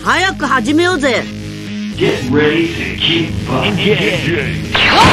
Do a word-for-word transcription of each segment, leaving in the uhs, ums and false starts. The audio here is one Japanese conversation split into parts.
早く始めようぜ。 Get ready to keep engaged.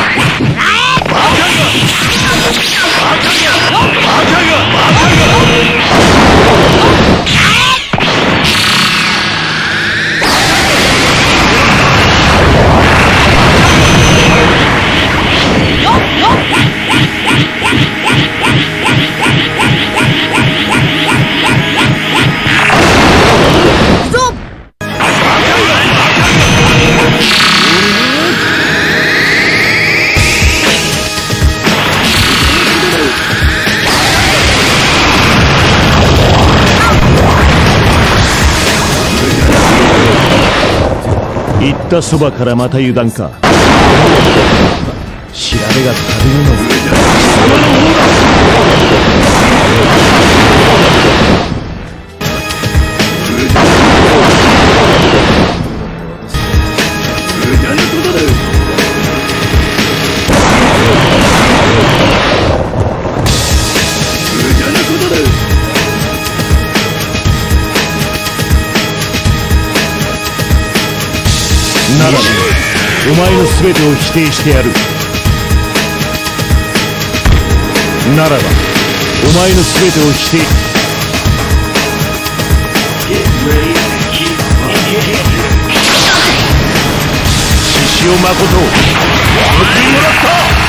行ったそばからまた油断か。調べが足りぬのに貴様の方だ。無駄なことだ。無駄なことだ。ならばお前の全てを否定してやる。ならばお前の全てを否定。獅子王誠をお送りもらった。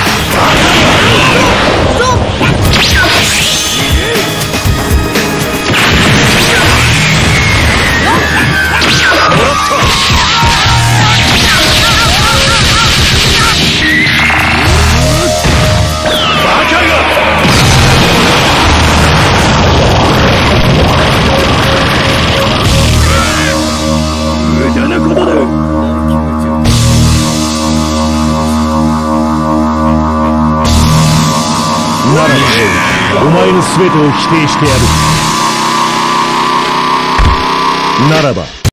ならばお前の全てを否定してやる。ならば